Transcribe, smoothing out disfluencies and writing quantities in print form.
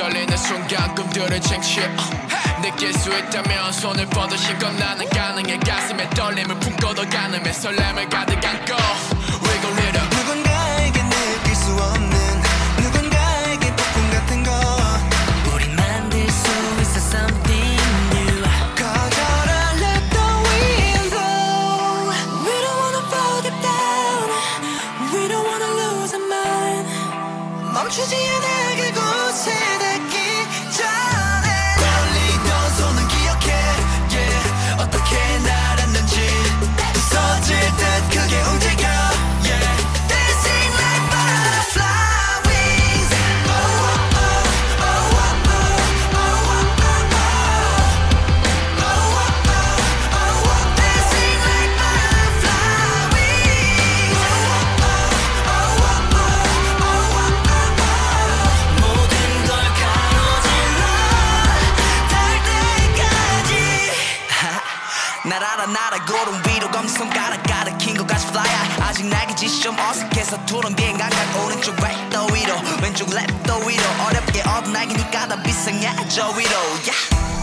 떨리는 순간 꿈들을 쟁취해 느낄 수 있다면 손을 뻗으신 건 나는 가능해 가슴에 떨림을 품고도 가늠해 설렘을 가득 안고 Wiggle it up 누군가에게 느낄 수 없는 누군가에게 폭풍 같은 건 우리 만들 수 있어 something new 거절을 let the wind blow We don't wanna fall deep down We don't wanna lose our mind 멈추지 않아 그곳에 닿기 전에 떨리던 손은 기억해 yeah. 어떻게 날았는지 부서질 듯 크게 움직여 yeah. Dancing like butterfly wings oh, oh, oh, oh, oh, oh, oh, oh, oh, oh. Dancing like butterfly wings oh, oh, oh, oh, oh, oh. 모든 걸 가로질러 닿을 때까지 날 알아 나를 구름 위로 검지손가락 가득힌 것 같이 fly high 아직 날개짓이 좀 어색해서 투른 비행 감각 오른쪽 right 더 위로 왼쪽 left 더 위로 어렵게 얻은 날개니까 더 비상해 저 위로 yeah.